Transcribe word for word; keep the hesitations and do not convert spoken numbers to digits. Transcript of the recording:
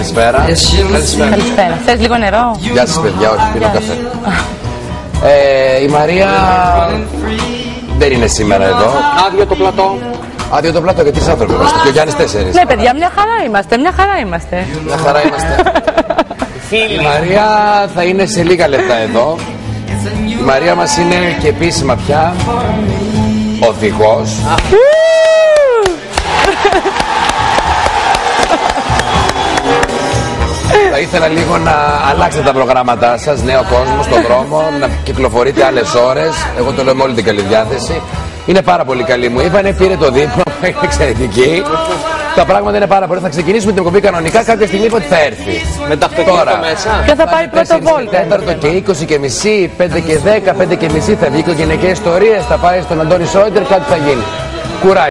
Καλησπέρα. Καλησπέρα. Καλησπέρα. Θες λίγο νερό? Γεια σας παιδιά, όχι, πίνω καφέ. Ε, η Μαρία δεν είναι σήμερα εδώ. Άδειο το πλατό. Άδειο το πλατό, γιατί είσαι άνθρωποι είμαστε. Και ο Γιάννης τέσσερις. Ναι παιδιά, μια χαρά είμαστε, μια χαρά είμαστε. Μια χαρά είμαστε. Η Μαρία θα είναι σε λίγα λεπτά εδώ. Η Μαρία μας είναι και επίσημα πια οδηγός. Θα ήθελα λίγο να αλλάξετε τα προγράμματά σας, νέο κόσμο στον δρόμο, να κυκλοφορείτε άλλες ώρες. Εγώ το λέω με όλη την καλή διάθεση. Είναι πάρα πολύ καλή, μου είπανε, πήρε το δείπνο, είναι εξαιρετική. Τα πράγματα είναι πάρα πολύ. Θα ξεκινήσουμε την εκπομπή κανονικά κάποια στιγμή που θα έρθει. Με τα αυτοκίνητα μέσα. Ποιο θα πάει πρώτο βόλτα? Τέταρτο και είκοσι και μισή, πέντε και δέκα, πέντε και μισή θα βγει οικογενειακές ιστορίες, θα πάει στον Αντώνη Σόιντερ, κάτι θα γίνει. Κουράγιο.